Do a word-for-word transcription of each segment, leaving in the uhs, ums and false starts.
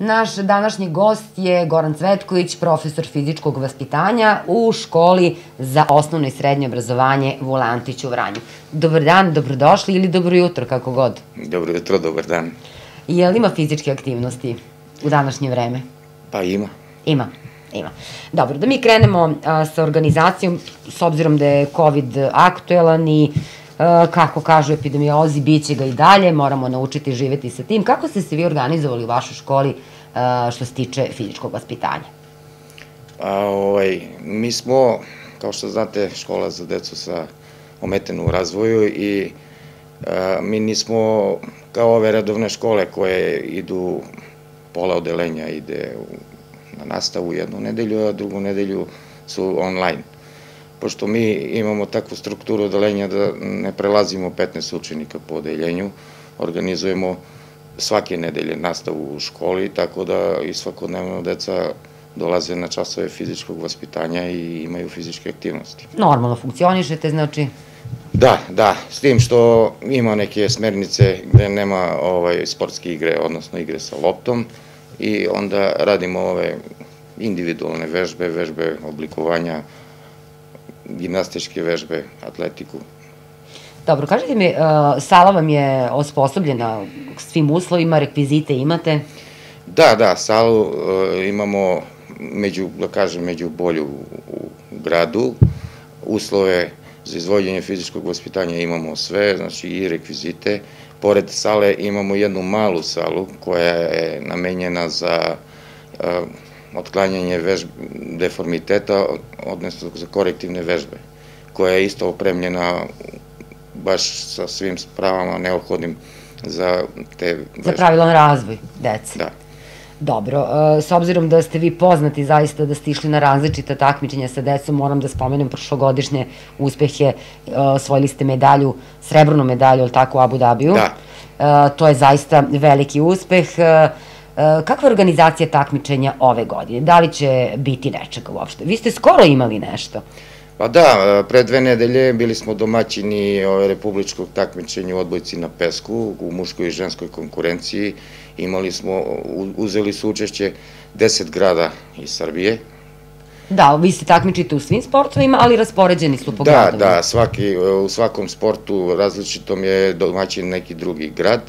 Naš današnji gost je Goran Cvetković, profesor fizičkog vaspitanja u školi za osnovno i srednje obrazovanje Vulantić u Vranju. Dobar dan, dobrodošli ili dobro jutro, kako god. Dobro jutro, dobar dan. Je li ima fizičke aktivnosti u današnje vreme? Pa ima. Ima, ima. Dobro, da mi krenemo sa organizacijom, s obzirom da je COVID aktuelan i kako kažu epidemiolozi, bit će ga i dalje, moramo naučiti živeti sa tim. Kako ste se vi organizovali u vašoj školi što se tiče fizičkog vaspitanja? Mi smo, kao što znate, škola za decu sa ometenom u razvoju i mi nismo kao ove redovne škole koje idu, pola odelenja ide na nastavu jednu nedelju, a drugu nedelju su online. Pošto mi imamo takvu strukturu odelenja da ne prelazimo petnaest učenika po odeljenju, organizujemo svake nedelje nastavu u školi, tako da i svakodnevno deca dolaze na časove fizičkog vaspitanja i imaju fizičke aktivnosti. Normalno funkcionišete, znači? Da, da, s tim što ima neke smernice gde nema sportske igre, odnosno igre sa loptom, i onda radimo ove individualne vežbe, vežbe oblikovanja, gimnastičke vežbe, atletiku. Dobro, kažete mi, sala vam je osposobljena svim uslovima, rekvizite imate? Da, da, salu imamo, da kažem, među bolju u gradu. Uslove za izvođenje fizičkog vaspitanja imamo sve, znači i rekvizite. Pored sale imamo jednu malu salu koja je namenjena za otklanjanje deformiteta, odnosno za korektivne vežbe, koja je isto opremljena baš sa svim spravama neophodnim za te vežbe. Za pravilan razvoj dece. Da. Dobro, s obzirom da ste vi poznati zaista da ste išli na različita takmičenja sa decom, moram da spomenem prošlogodišnje uspehe, osvojili ste medalju, srebrnu medalju, ali tako, u Abu Dabiju. Da. To je zaista veliki uspeh. Kakva je organizacija takmičenja ove godine? Da li će biti nečega uopšte? Vi ste skoro imali nešto. Pa da, pre dve nedelje bili smo domaćini republičkog takmičenja u odbojci na pesku, u muškoj i ženskoj konkurenciji. Imali smo, uzeli su učešće deset grada iz Srbije. Da, vi se takmičite u svim sportovima, ali raspoređeni su po gradovima. Da, da, u svakom sportu različitom je domaćin neki drugi grad.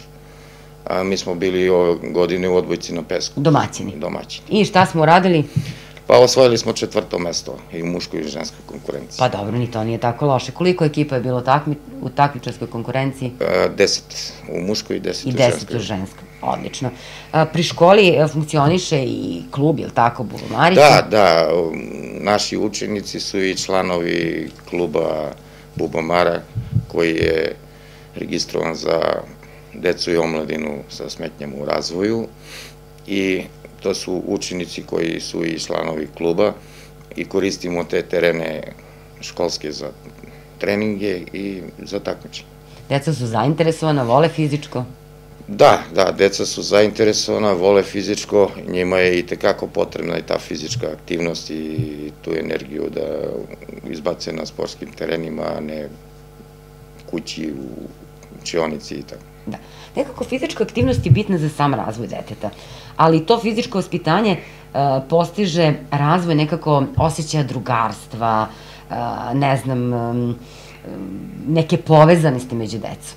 A mi smo bili ove godine u odbojci na pesku. Domaćini? Domaćini. I šta smo uradili? Pa osvojili smo četvrto mesto i u muškoj i ženskoj konkurenciji. Pa dobro, ni to nije tako loše. Koliko ekipa je bilo u takmičarskoj konkurenciji? Deset u muškoj i deset u ženskoj. I deset u ženskoj, odlično. Pri školi funkcioniše i klub, je li tako, Bubamarica? Da, da, naši učenici su i članovi kluba Bubamara, koji je registrovan za decu i omladinu sa smetnjama u razvoju, i to su učenici koji su i članovi kluba i koristimo te terene školske za treninge i za takmičenje. Deca su zainteresovana, vole fizičko? Da, da, deca su zainteresovana, vole fizičko, njima je i tekako potrebna i ta fizička aktivnost i tu energiju da izbace na sportskim terenima, a ne kući, u učionici i tako. Da. Nekako fizička aktivnost je bitna za sam razvoj deteta, ali to fizičko vaspitanje postiže razvoj nekako osjećaja drugarstva, ne znam, neke povezanosti među decom.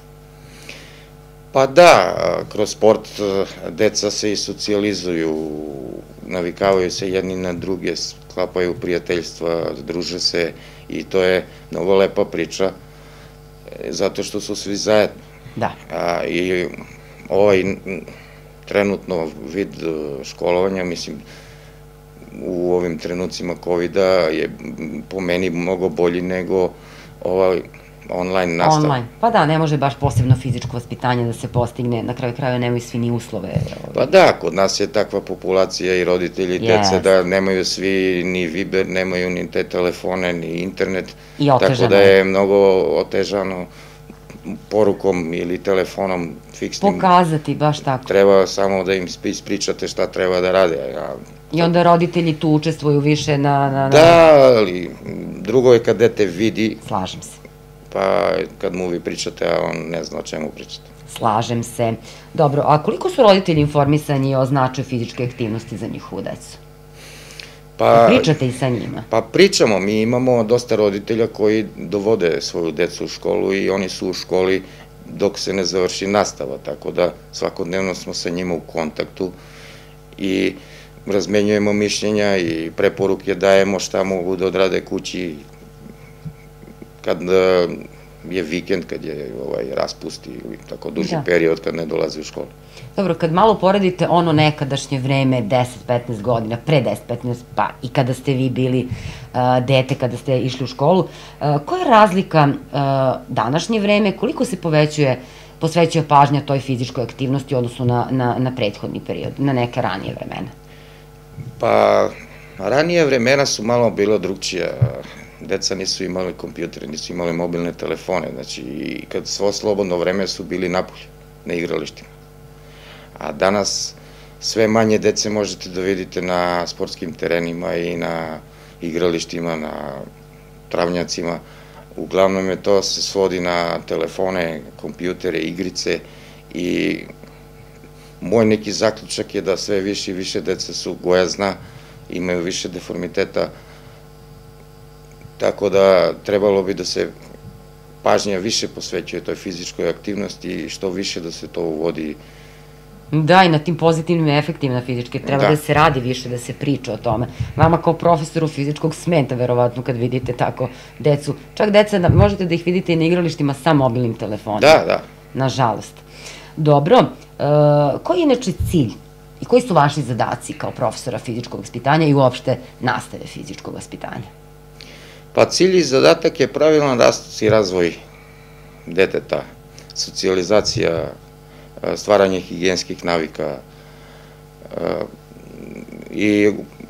Pa da, kroz sport deca se i socijalizuju, navikavaju se jedni na druge, sklapaju prijateljstva, druže se, i to je mnogo lepa priča, zato što su svi zajedno. Da. I ovaj trenutno vid školovanja, mislim, u ovim trenucima kovida je po meni mnogo bolji nego ovaj online nastav. Online, pa da, ne može baš posebno fizičko vaspitanje da se postigne, na kraju kraja nemaju svi ni uslove. Pa da, kod nas je takva populacija i roditelji dece da nemaju svi ni Viber, nemaju ni te telefone, ni internet, tako da je mnogo otežano porukom ili telefonom fiksnim. Pokazati, baš tako. Treba samo da im ispričate šta treba da rade. I onda roditelji tu učestvuju više na... Da, ali drugo je kad dete vidi. Slažem se. Pa kad mu vi pričate, a on ne zna o čemu pričate. slažem se. Dobro, a koliko su roditelji informisani o značaju fizičke aktivnosti za njihovu decu? Pa, pričate i sa njima? Pa pričamo, mi imamo dosta roditelja koji dovode svoju decu u školu i oni su u školi dok se ne završi nastava, tako da svakodnevno smo sa njima u kontaktu i razmenjujemo mišljenja i preporuke dajemo šta mogu da odrade kući kad je vikend, kad je raspust ili tako duži period kad ne dolaze u školu. Dobro, kad malo poredite ono nekadašnje vreme, deset do petnaest godina, pre deset do petnaest, pa i kada ste vi bili dete, kada ste išli u školu, koja je razlika današnje vreme, koliko se povećuje, posvećuje pažnja toj fizičkoj aktivnosti u odnosu na prethodni period, na neke ranije vremena? Pa, ranije vremena su malo bilo drugčija. Deca nisu imali kompjutere, nisu imali mobilne telefone, znači i kad svo slobodno vreme su bili napolje, na igralištima. A danas sve manje dece možete da vidite na sportskim terenima i na igralištima, na travnjacima. Uglavnom je to se svodi na telefone, kompjutere, igrice i moj neki zaključak je da sve više i više deca su gojazna, imaju više deformiteta, tako da trebalo bi da se pažnja više posvećuje toj fizičkoj aktivnosti i što više da se to uvodi. Da, i na tim pozitivnim efektima na fizičke, treba da se radi više, da se priča o tome. Vama kao profesoru fizičkog smeta, verovatno, kad vidite tako decu. Čak deca, možete da ih vidite i na igralištima sa mobilnim telefonima. Da, da. Nažalost. Dobro, koji je inače cilj i koji su vaši zadaci kao profesora fizičkog vaspitanja i uopšte nastave fizičkog vaspitanja? Pa cilj i zadatak je pravilan rast i razvoj deteta, socijalizacija, stvaranje higijenskih navika i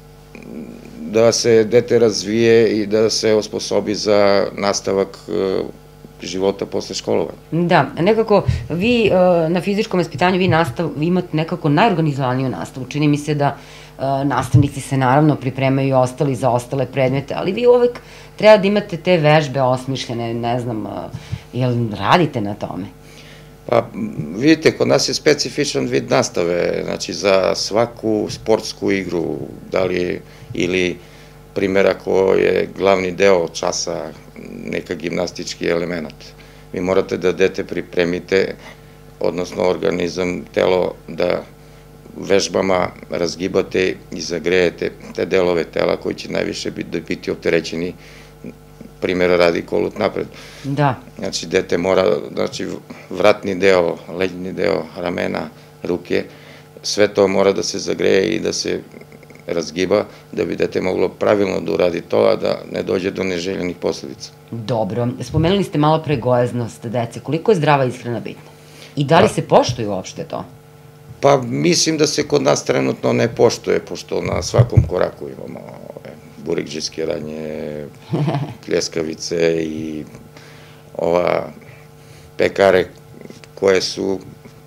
da se dete razvije i da se osposobi za nastavak života posle školovanja. Da, nekako vi na fizičkom vaspitanju vi imate nekako najorganizovaniju nastavu. Čini mi se da nastavnici se naravno pripremaju i ostali za ostale predmete, ali vi uvek treba da imate te vežbe osmišljene, ne znam, jel radite na tome? Pa vidite, kod nas je specifičan vid nastave, znači za svaku sportsku igru, da li ili primjer ako je glavni deo časa neka gimnastički element. Vi morate da dete pripremite, odnosno organizam, telo, da vežbama razgibate i zagrejete te delove tela koji će najviše biti opterećeni, primjera radi kolut napred. Da. Znači, dete mora, znači, vratni deo, leđni deo, ramena, ruke, sve to mora da se zagreje i da se razgiba, da bi dete moglo pravilno da uradi to, a da ne dođe do neželjenih posledica. Dobro. Spomenuli ste malo pre gojaznost dece. Koliko je zdrava ishrana bitna? I da li se poštuje uopšte to? Pa, mislim da se kod nas trenutno ne poštuje, pošto na svakom koraku imamo burikđijske ranje, pljeskavice i ova pekare koje su,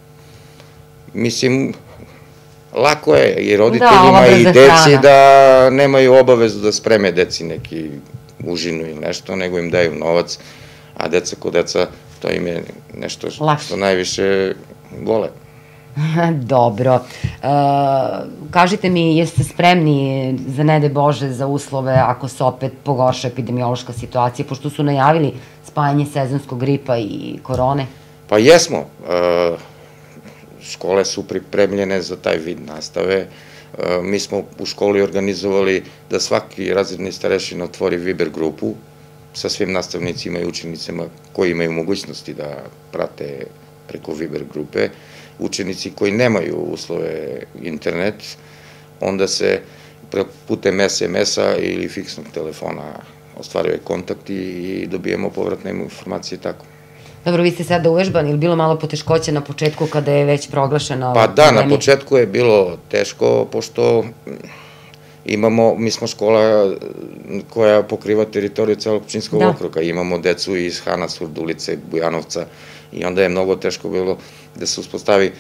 mislim, lako je i roditeljima i deci da nemaju obavezu da spreme deci neki užinu ili nešto, nego im daju novac, a deca ko deca, to im je nešto što najviše vole. Dobro. Kažite mi, jeste spremni za ne daj Bože za uslove ako se opet pogorša epidemiološka situacija, pošto su najavili spajanje sezonskog gripa i korone? Pa jesmo. Škole su pripremljene za taj vid nastave. Mi smo u školi organizovali da svaki razredni starešin otvori Viber grupu sa svim nastavnicima i učenicima koji imaju mogućnosti da prate preko Viber grupe. Učenici koji nemaju uslove internet, onda se putem es em es-a ili fiksnog telefona ostvaruje kontakt i dobijemo povratne informacije tako. Dobro, vi ste sada uvežbani, ili bilo malo poteškoća na početku kada je već proglašena ova pandemija? Pa da, na početku je bilo teško, pošto imamo, mi smo škola koja pokriva teritoriju celog Pčinjskog okruga, imamo decu iz Hana, Surdulice, Bujanovca i onda je mnogo teško bilo da se uspostavi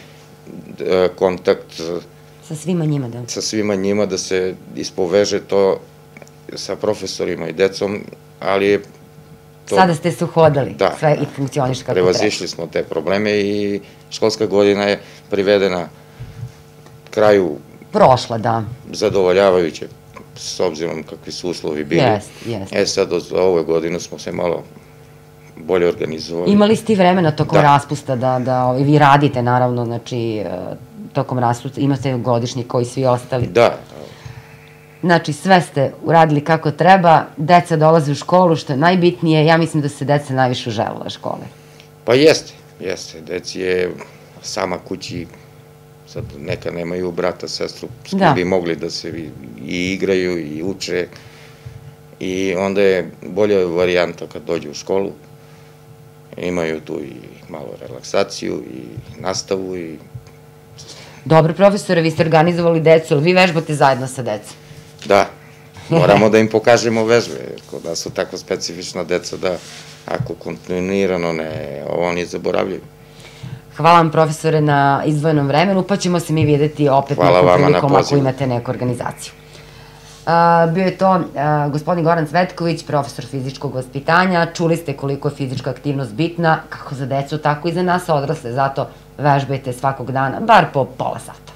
kontakt sa svima njima, da. Sa svima njima, da se ispoveže to sa profesorima i decom, ali je Sada ste se uhodali, da, sve i funkcioniš kako treba. Prevazišli smo te probleme i školska godina je privedena kraju prošla, da. Zadovoljavajuće, s obzirom kakvi su uslovi bili. Jest, jest. E sad, za ovu godinu smo se malo bolje organizovali. Imali ste i vremena tokom raspusta da, da vi radite, naravno, znači, tokom raspusta, imate godišnji koji svi ostali. Da. Znači, sve ste uradili kako treba, deca dolaze u školu, što je najbitnije, ja mislim da se deca najviše uželjela škole. Pa jeste, jeste. Deci je sama kući, sad neka nemaju brata, sestru, s kim bi mogli da se i igraju i uče, i onda je bolja varijanta kad dođu u školu, imaju tu i malo relaksaciju i nastavu i... Dobro, profesore, vi ste organizovali decu, ali vi vežbate zajedno sa decom? Da, moramo da im pokažemo vežbe, kod nas su tako specifična deca da ako kontinuirano ne, oni zaboravljaju. Hvala vam, profesore, na izdvojenom vremenu, pa ćemo se mi videti opet nekom prilikom ako imate neku organizaciju. Bio je to gospodin Goran Cvetković, profesor fizičkog vaspitanja. Čuli ste koliko je fizička aktivnost bitna, kako za decu, tako i za nas odrasle, zato vežbajte svakog dana, bar po pola sata.